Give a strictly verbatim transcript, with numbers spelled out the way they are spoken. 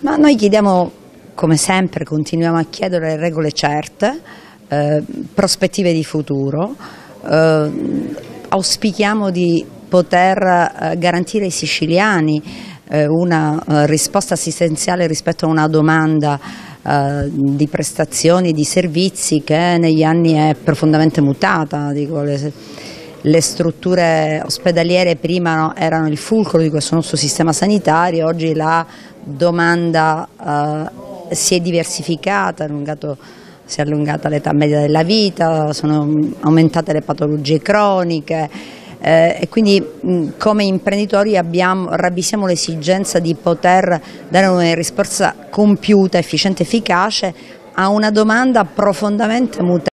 Ma noi chiediamo, come sempre, continuiamo a chiedere regole certe, eh, prospettive di futuro, eh, auspichiamo di poter eh, garantire ai siciliani eh, una eh, risposta assistenziale rispetto a una domanda eh, di prestazioni e di servizi che negli anni è profondamente mutata. Dico, le, Le strutture ospedaliere prima no, erano il fulcro di questo nostro sistema sanitario, oggi la domanda eh, si è diversificata, allungato, si è allungata l'età media della vita, sono aumentate le patologie croniche eh, e quindi mh, come imprenditori abbiamo, ravvisiamo l'esigenza di poter dare una risposta compiuta, efficiente, efficace a una domanda profondamente mutata.